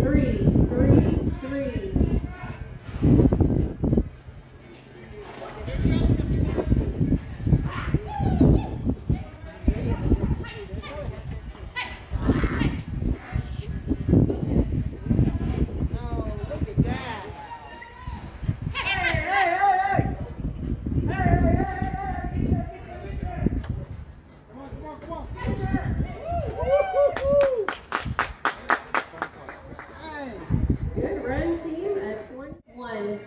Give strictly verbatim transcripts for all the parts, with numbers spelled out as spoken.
three, three, three. Good run, team, at twenty-one.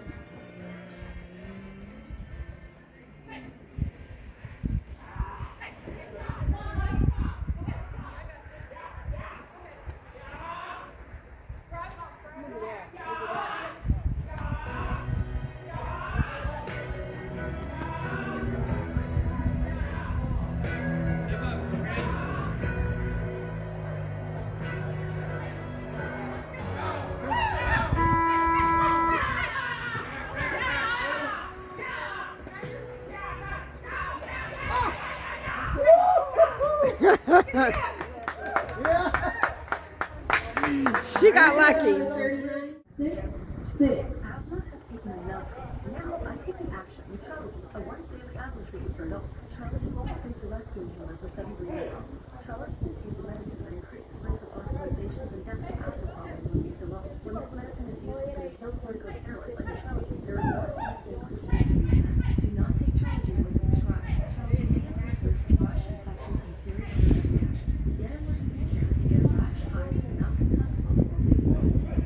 She got lucky. thirty-nine, six, six. Asthma has taken enough. Now I'm taking action with Charlatan, a once-daily asthma treatment for adults. Charlatan will increase the rescue inhaler for seventy days. Charlatan contains a medicine that increases risk of hospitalizations and death from asthma problems when used alone. When this medicine is used with a pill corticosteroid like a Charlatan, there is no significant increase in treatment. Do not take Charlatan when prescribed. Charlatan may increase the risk of rash infections and serious allergic reactions. Get emergency care if you get a rash, hives, mouth and tongue swelling while taking it.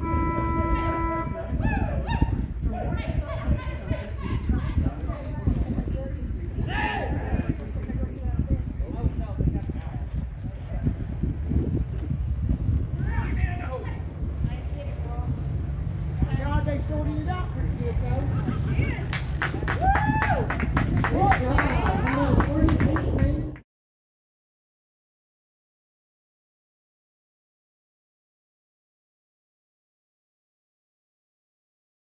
They sorted it out pretty good though. Good job.